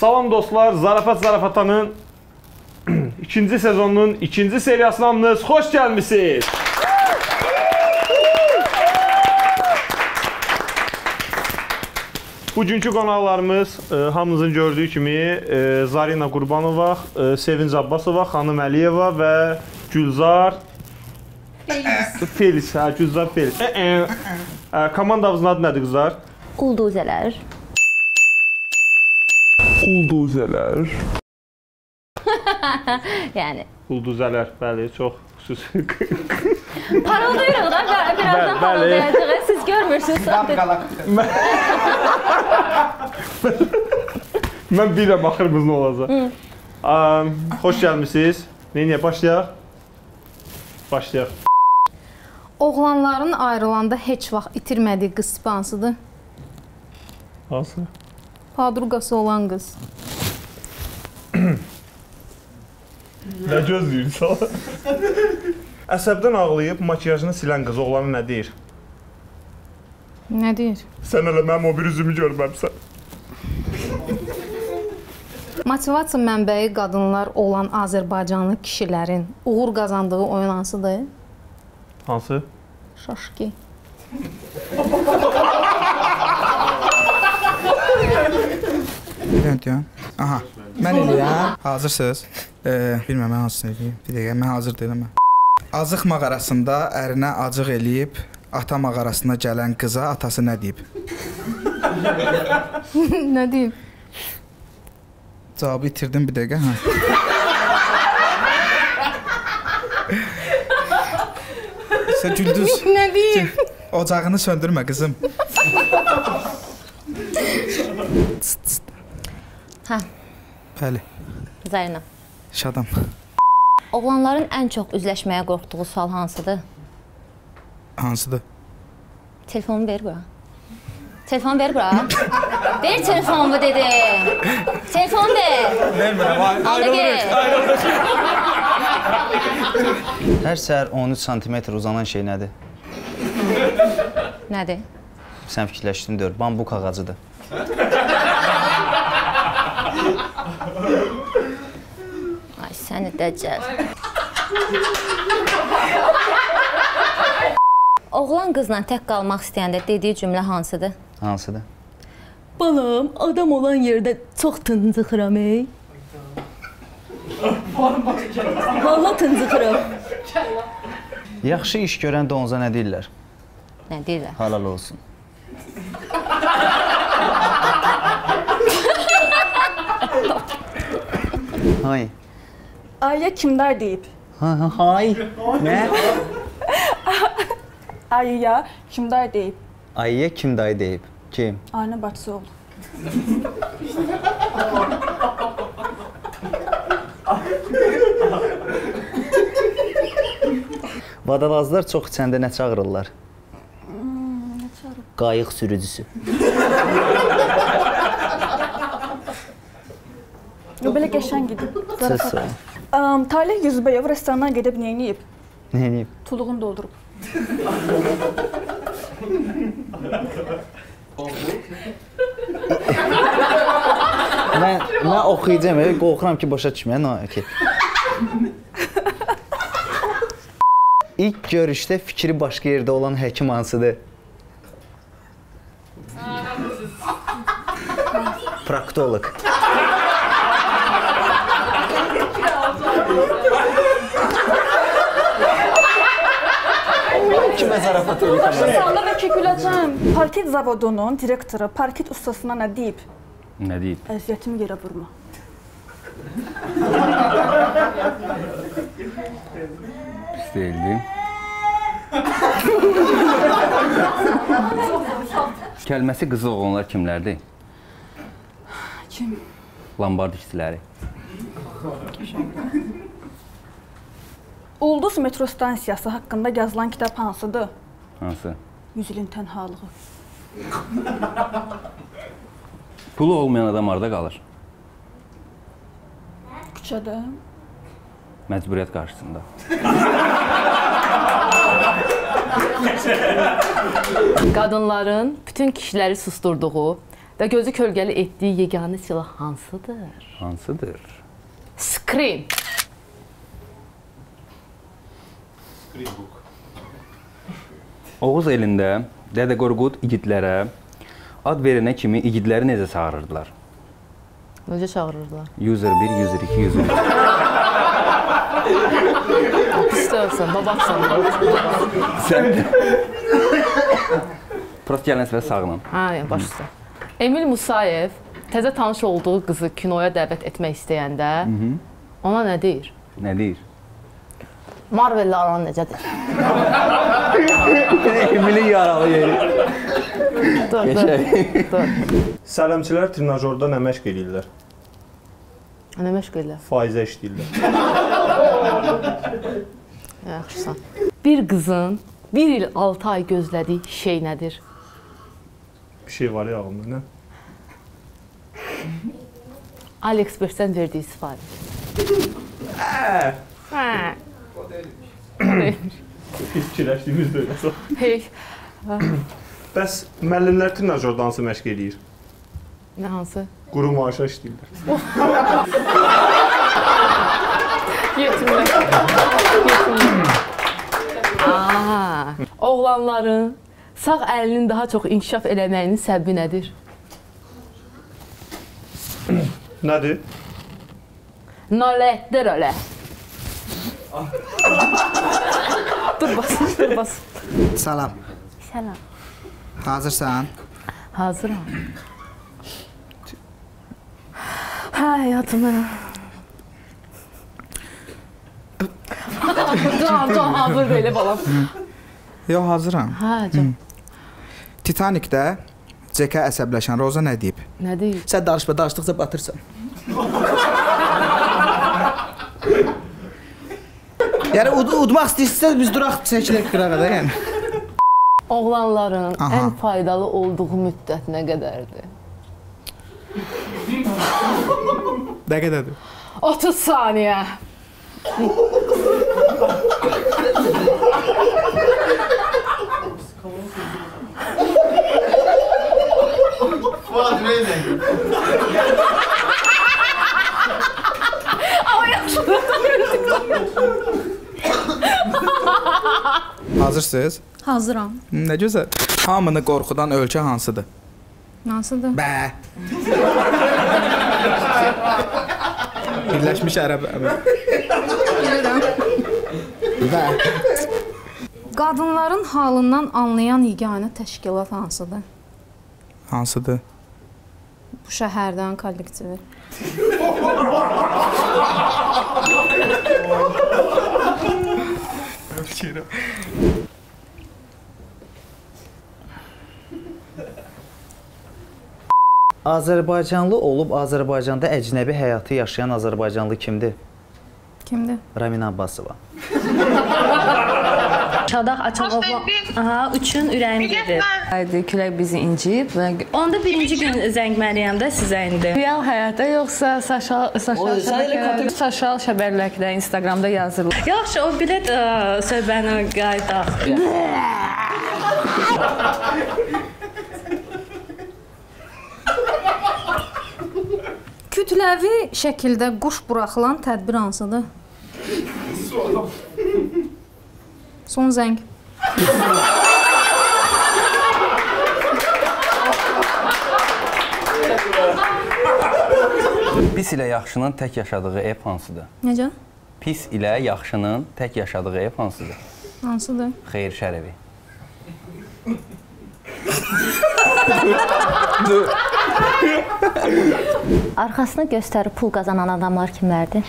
Salam dostlar, Zarafat Zarafatanın ikinci sezonunun ikinci seriyasına hamınız xoş gəlmişsiniz. Bugünkü qonaqlarımız hamınızın gördüyü kimi Zarina Qurbanova, Sevinc Abbasova, Xanım Əliyeva və Gülzar Feliz. Gülzar Feliz. Komandamızın adı nədir qızlar? Ulduzələr. Ulduzələr. Yəni. Ulduzələr, bəli, çox xüsusi. Parıldayırıq da, birazdan parıldayacaq. Siz görmürsünüz. Mən biləm axırımız nə olacaq. Xoş gəlmişsiniz. Neyə başlayaq? Başlayaq. Oğlanların ayrılanda heç vaxt itirmədiyi qız tipi hansıdır? Hansı? Padruqası olan qız. Nə gözləyirsən? Əsəbdən ağlayıb makiyajını silən qız oğlanı nə deyir? Nə deyir? Sən hələ mənim o bir üzümü görməmsən. Motivasiya mənbəyi qadınlar olan Azərbaycanlı kişilərin uğur qazandığı oyun hansıdır? Hansı? Şaşki. Aha, mən eləyəm. Hazırsınız? Bilməm, mən hansını eləyim. Bir dəqiqə, mən hazır deyiləm. Azıq mağarasında ərinə acıq eləyib, ata mağarasına gələn qıza atası nə deyib? Nə deyib? Cavabı itirdim bir dəqiqə, hə. Sən güldüz. Nə deyib? Ocağını söndürmə, qızım. Hə. Bəli. Zarina. Şadam. Oğlanların ən çox üzləşməyə qorxduğu sual hansıdır? Hansıdır? Telefonu ver bura. Telefonu ver bura. Ver telefonumu dedi. Telefonu ver. Vermirəm, ayrılırıq. Hər səhər 13 sm uzanan şey nədir? Nədir? Sən fikirləşdin, deyir, bambuk ağacıdır. Ay, səni dəcəl. Oğlan qızla tək qalmaq istəyəndə dediyi cümlə hansıdır? Hansıdır? Balam, adam olan yerdə çox tıncıxıram, ey. Valla tıncıxıram. Yaxşı iş görən donuza nə deyirlər? Nə deyirlər? Halal olsun. Hay. Ayıya kimlər deyib? Hay. Nə? Ayıya kimlər deyib? Ayıya kim dayı deyib? Kim? Ayna bacısı oğlu. Vadalazlar çox içəndə nə çağırırlar? Nə çağırır? Qayıq sürücüsü. Belə qəşəng idi. Söz sor. Talih Yüzbəyev restorandan gedib nə edib? Nə edib? Tuluğunu doldurub. Mən oxuyacağım, qorxuram ki, başa düşməyən. İlk görüşdə fikri başqa yerdə olan həkim hansıdır? Proktolog. Kimə zarafat edir? Başlasanda və keküləcəm. Parket zavodunun direktoru parket ustasına nə deyib? Nə deyib? Əziyyətimi yerə vurma. Pis deyildi. Kəlməsi qızıl oğlanlar kimlərdir? Kim? Lombard işçiləri. Ulduz metro stansiyası haqqında yazılan kitab hansıdır? Hansı? 100 ilin tənhalığı. Pulu olmayan adam harada qalır? Küçədə. Məcburiyyət qarşısında. Qadınların bütün kişiləri susturduğu, və gözü kölgəli etdiyi yeganə silah hansıdır? Hansıdır? Screen. Oğuz elində Dədə Qorqud igidlərə ad verənə kimi igidləri necə çağırırdılar? Necə çağırırdılar? 101, 102, 103. Pislərsən, babaqsan. Sən Prost gələn səfər sağlam. Hə, baş üstə. Emil Musayev təzə tanış olduğu qızı kinoya dəvət etmək istəyəndə ona nə deyir? Nə deyir? Marvel'lə aran necədir? Emilin yaralı yeri. Dur. Sələmçilər trenajorda nə məşq edirlər? Nə məşq edirlər? Faizə işləyirlər. Yaxşısan. Bir qızın 1 il 6 ay gözlədiyi şey nədir? Bir şey var ya ağlımda, nə? AliExpress-dən verdiyi sifariş. Fikirləşdiyimiz də elə. Hey, Bəs müəllimlər trenajorda hansı məşq edir? nə hansı? Quru maaşa işləyirlər. Yetimlər. Oğlanların sağ əlinin daha çox inkişaf eləməyinin səbəbi nədir? Nədir? Nalətdir ölə. Dur bas. Salam. Səlam. Hazırsan? Hazıram. Hə, həyatım. Can, hazır belə balam. Yox, hazıram. Hə, can. Titanikdə Cekə əsəbləşən Roza nə deyib? Nə deyir? Sən danışma, danışdıqca batırsan. Yəni udmaq istəyirsən biz duraq çəkilək qırağa da yəni. Oğlanların ən faydalı olduğu müddət nə qədərdir? Nə qədərdir? 30 saniyə. Ama yaxşıdır. Hazırsınız? Hazıram. Nə gözəl. Hamını qorxudan ölkə hansıdır? Hansıdır? Bə. Birləşmiş Ərəb Əmirlikləri. Bə. Qadınların halından anlayan yeganə təşkilat hansıdır? Hansıdır? Bu şəhərdən kollektivi. Azərbaycanlı olub Azərbaycanda əcnəbi həyatı yaşayan Azərbaycanlı kimdir? Kimdir? Ramina Abbasova. Çadaq açan oğlan üçün ürəyim gedir. Haydi, külək bizi incib. Onda birinci gün zəng Məryəmdə sizə indi. Real həyatda yoxsa sosial şəbəkələrdə, Instagramda yazılır. Yaxşı, o bilet söhbəni qayıdaq. Kütləvi şəkildə quş buraxılan tədbir hansıdır? Son zəng. Pis ilə yaxşının tək yaşadığı ev hansıdır? Necə? Pis ilə yaxşının tək yaşadığı ev hansıdır? Hansıdır? Xeyir şərəvi. Arxasını göstərib pul qazanan adamlar kimlərdir?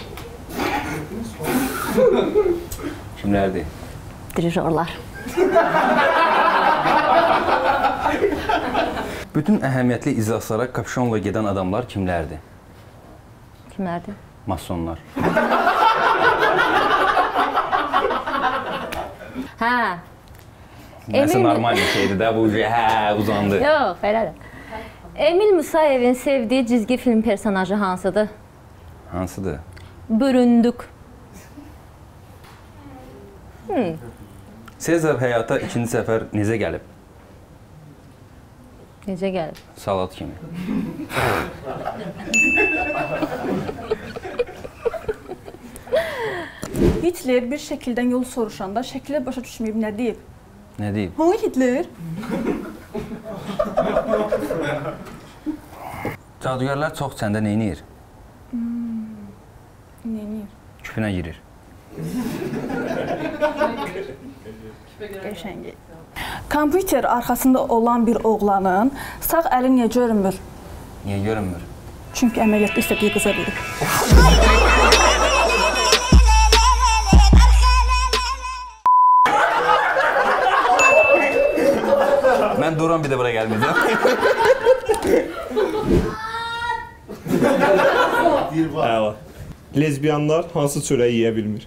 Kimlərdir? Dirijorlar. Bütün əhəmiyyətli iclaslara kapşonla gedən adamlar kimlərdir? Kimlərdir? Masonlar. Hə. Nəsə normal bir şeydir də, bu uzandı. Yox, elədir. Emil Musayevin sevdiyi cizgi film personajı hansıdır? Hansıdır? Büründük. Sezar həyata ikinci səfər necə gəlib? Necə gəlib? Salat kimi. Hitler bir şəkildən yol soruşanda şəklə başa düşməyib nə deyib? Nə deyib? Hangi Hitler? Cadugərlər çox səndə nə edir? Neyini? Küpünə girir. Qəşəngi. Kompüter arxasında olan bir oğlanın sağ əli niyə görünmür? Niyə görünmür? Çünki əməliyyatda istədiyi qıza verib. Mən duram bir də bura gəlməyəcəm. Əla. Lezbiyanlar hansı çörəyi yeyə bilmir?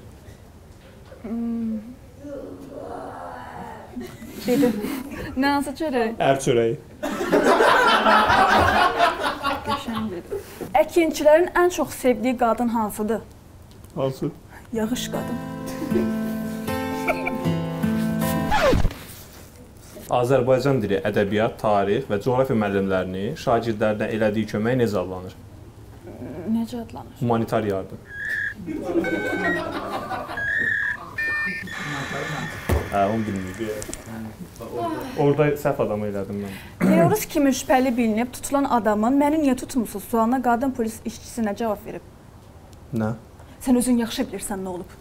Dedim. Nə hansı çörək? Ər çörəyi. Əkinçilərin ən çox sevdiyi qadın hansıdır? Hansı? Yağış qadın. Azərbaycan dili, ədəbiyyat, tarix və coğrafiya müəllimlərini şagirdlərinə elədiyi kömək necə adlanır? Necə adlanır? Humanitar yardım. Onu bilmiyordum. Orada səhv adamı elədim mən. Terrorist kimi şübhəli bilinib tutulan adamın "Məni niyə tutmusunuz?" sualına qadın polis işçisi nə cavab verib? Nə? Sən özün yaxşı bilirsən nə olub.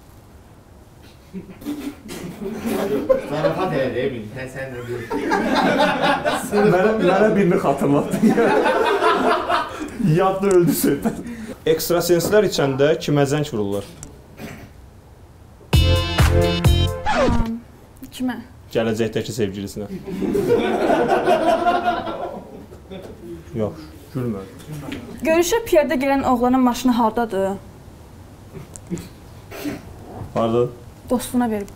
Zarafat elədi, sən də Mənə birini xatırlatdın. Yadda öldü söhbət. Ekstrasenslər içəndə kimə zəng vururlar? Kimə? Gələcəkdəki sevgilisinə. Yox, gülmə. Görüşə piyada gələn oğlanın maşını hardadır? Pardon? Dostuna verib.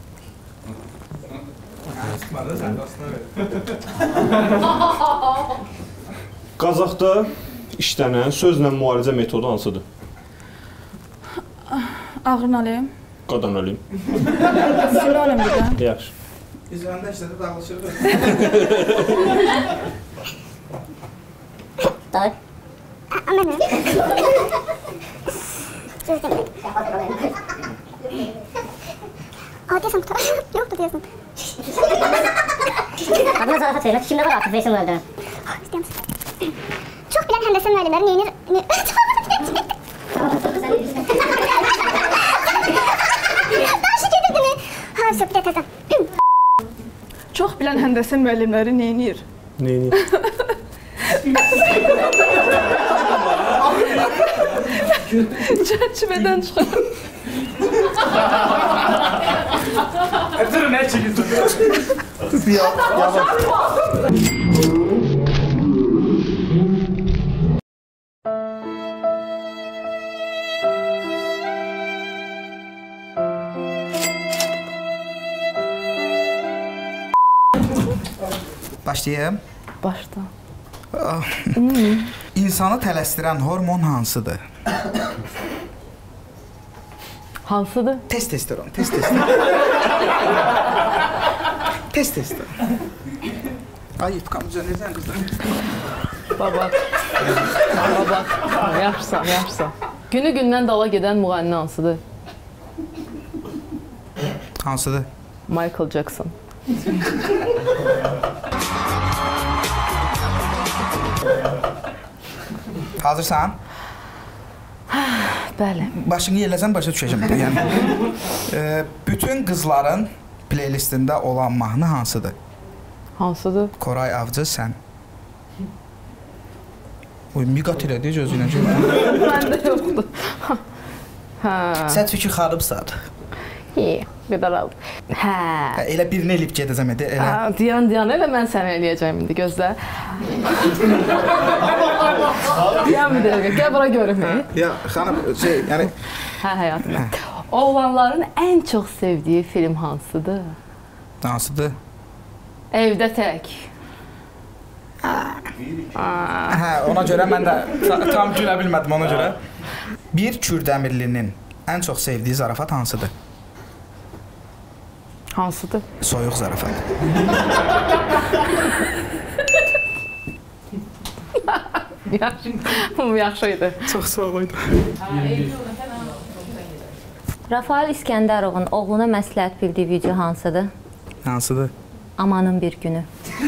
Qazaxda işlənən sözlə müalicə metodu hansıdır? Ağrın alayım. Qadan alayım. Sinolimdir də. Yaxşı. İzləndə işlədə dağılışırıq. Day. Amına. Deyəsən qutar. Yoxdur deyəsən. Adına zarafat verir. Kimdə var artıq Veysel müəllimə? İstəyəm. Çox bilən həndəsə müəllimləri neyinir? Daşı gedirdin. Ha, söhbət etəsən. Çox bilən həndəsə müəllimləri neyinir? Neyinir? Çərçivədən çıxır. Durun, nə çəkilsin? Yavaş. Başlayayım. Başda. İnsanı tələsdirən hormon hansıdır? Hansıdır? Testosteron. Testosteron. Ay, yutqamıca necən qızlar? Baba. Yaxşısan. Günü-gündən dala gedən müğənni hansıdır? Hansıdır? Michael Jackson. Hazırsan? Bəli. Başını yerləsən, başa düşəcəm. Yəni, bütün qızların playlistində olan mahnı hansıdır? Hansıdır? Koray Avcı, sən. Oy, miqat elədi, gözünə görə. Məndə yoxdur. Sən çünki xarıbsan. Qədər aldı. Elə birini eləyib gedəcəm, elə. Diyan, elə mən səni eləyəcəm indi, gözlə. Diyan bir dəqiqə, gəl bura görüm. Ya, xanım, yəni... Hə, həyatım. Oğlanların ən çox sevdiyi film hansıdır? Hansıdır? Evdə tək. Hə, ona görə mən də tam gülə bilmədim ona görə. Bir Kürdəmirlinin ən çox sevdiyi zarafat hansıdır? Hansıdır? Soyuq zarafat. Bu yaxşı idi. Çox sağ olun. Rafael İskəndərovun oğluna məsləhət bildiyi video hansıdır? Hansıdır? Amanın bir günü.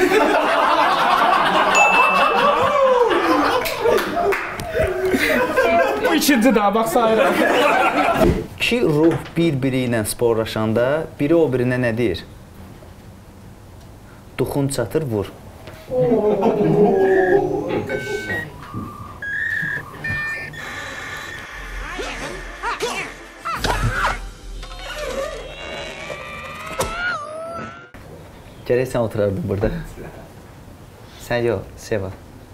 Bu ikinci daha, bax sayıram. İki ruh bir-biri ilə sporlaşanda biri o birinə nə deyir? Duxun çatır, vur. Gərək sən oturardın burada. Sən yox, Seva.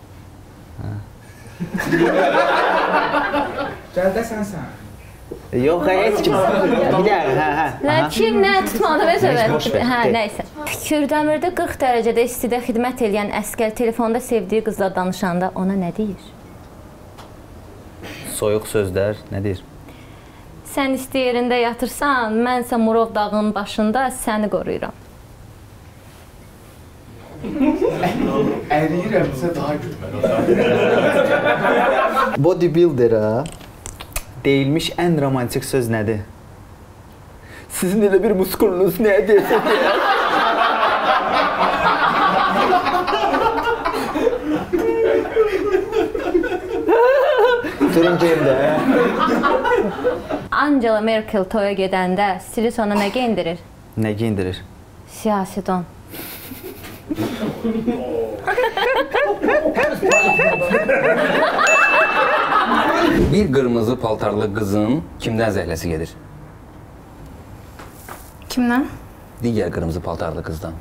Gəldə sənsən. Yox, heç kim. Bir dəqiqə, Kim nə tutmadı və söhbət? Nəysə. Kürdəmirdə 40 dərəcədə istidə xidmət edən əsgər telefonda sevdiyi qızla danışanda ona nə deyir? Soyuq sözlər, nə deyir? Sən isti yerində yatırsan, mənsə Murov dağının başında səni qoruyuram. Əriyirəmsə daha gülməli. Bodybuilder'a deyilmiş ən romantik söz nədir? Sizin elə bir muskulunuz nədir? Durun geyimdə. Angela Merkel toya gedəndə stilist ona nə geyindirir? Nə geyindirir? Siyasi don. Bir qırmızı paltarlı qızın kimdən zəhləsi gedir? Kimdən? Digər qırmızı paltarlı qızdan.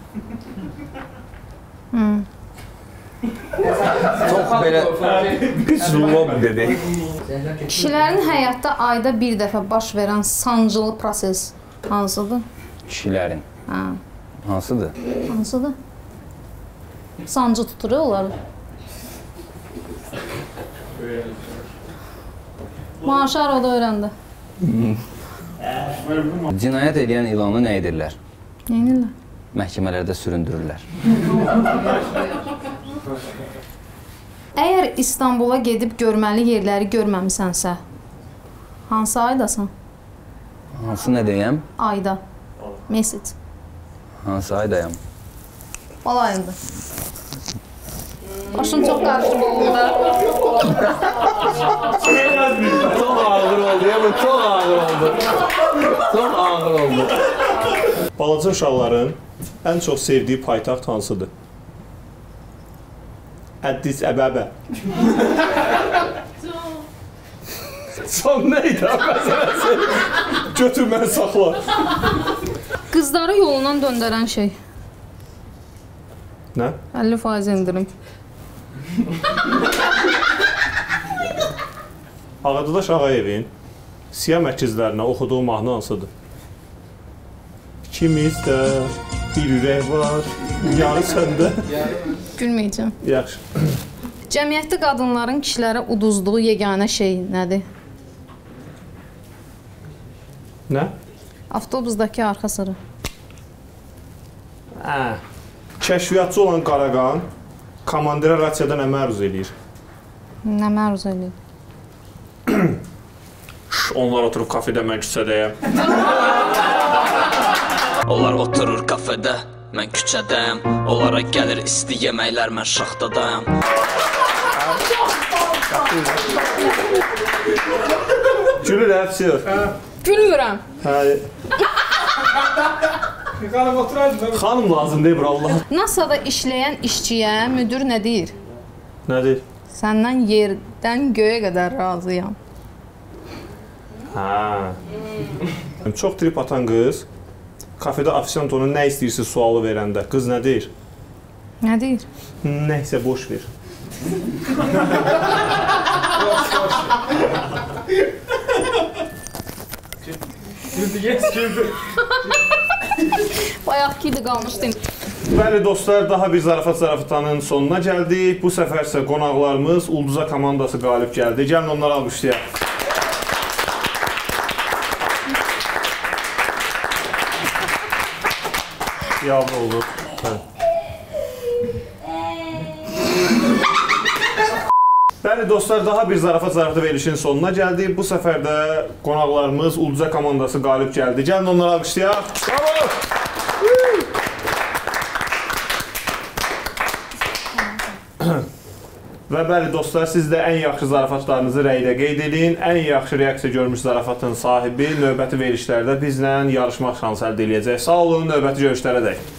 Çox belə pis lob dedi. Kişilərin həyatda ayda bir dəfə baş verən sancılı proses hansıdır? Kişilərin. Hansıdır? Hansıdır? Sancı tuturuyor onları. Maşar o da öyrəndi. Cinayət edən ilanı nə edirlər? Nə edirlər? Məhkəmələrdə süründürürlər. Əgər İstanbula gedib görməli yerləri görməmisənsə, hansı aydasan? Hansı nə deyəm? Ayda. Mesut. Hansı aydayam? Bal ayında. Başım çox qarışıb oldu da. Çox ağır oldu ya, bu çox ağır oldu. Çox ağır oldu. Balaca uşaqların ən çox sevdiyi paytaxt hansıdır? Əddis Əbəbə. Son nə idi məsələsi? Götür məni saxla. Qızları yolundan döndərən şey. Nə? 50% indirim. Ağadaş Ağayevin Siyam əkizlərinə oxuduğu mahnı hansıdır? İkimizdə bir ürək var, yarı səndə. Gülməyəcəm. Yaxşı. Cəmiyyətdə qadınların kişilərə uduzduğu yeganə şey nədir? Nə? Avtobusdakı arxa sıra. Kəşfiyyatçı olan Qaraqan komandirə rasiyada nə məruz eləyir? Nə məruz eləyir? Onlar oturub kafedə, mən küçədəyəm. Onlar oturur kafedə, mən küçədəyəm. Onlara gəlir isti yeməklər, mən şaxtadayam. Gülür, həbsi yox. Gülmürəm. Xanım lazım deyir, Allah. NASA'da işləyən işçiyə müdür nə deyir? Nə deyir? Səndən yerdən göyə qədər razıyam. Çox trip atan qız kafedə ofisiant ona nə istəyirsə sualı verəndə qız nə deyir? Nə deyir? Nəysə boş ver. Güldü. Bayaq ki idi qalmışdım. Bəli dostlar, daha bir Zarafat-Zarafatanın sonuna gəldik. Bu səfər isə qonaqlarımız Ulduza komandası qalib gəldi. Gəlin onları alqışlayaq. Yavru oldu. Bəli dostlar, daha bir zarafat verilişinin sonuna gəldik. Bu səfər də qonaqlarımız Ulduza komandası qalib gəldi. Gəlin onları alqışlayaq. Bravo! Və bəli dostlar, siz də ən yaxşı zarafatlarınızı rəydə qeyd edin. Ən yaxşı reaksiya görmüş zarafatın sahibi növbəti verilişlərdə bizlə yarışmaq şansı əldə edəcək. Sağ olun, növbəti görüşlərə dək.